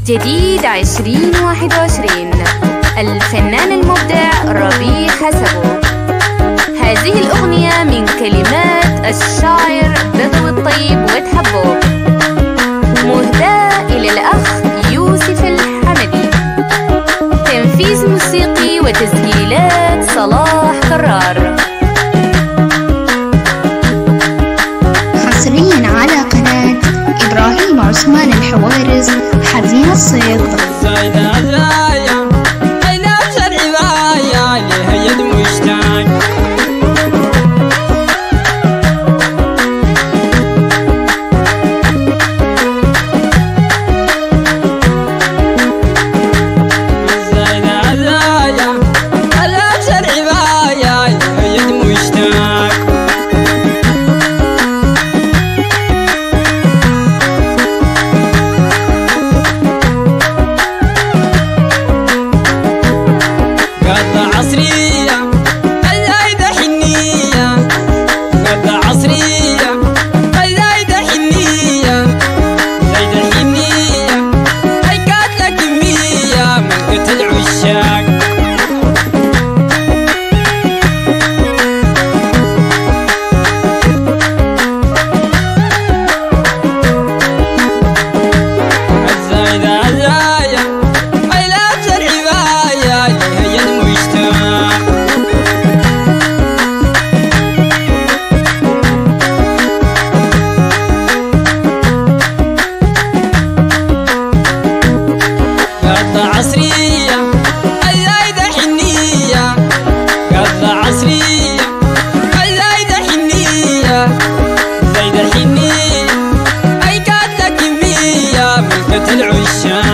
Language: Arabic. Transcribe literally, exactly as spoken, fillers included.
جديد عشرين واحد وعشرين، الفنان المبدع ربيع حسبو. هذه الأغنية من كلمات الشاعر بدو الطيب وتحبو، مهداة إلى الأخ يوسف الحمدي، تنفيذ موسيقي وتسجيلات صلاح كرار. حصريا على قناة إبراهيم عثمان الحوارز حزين الصيد. العشاق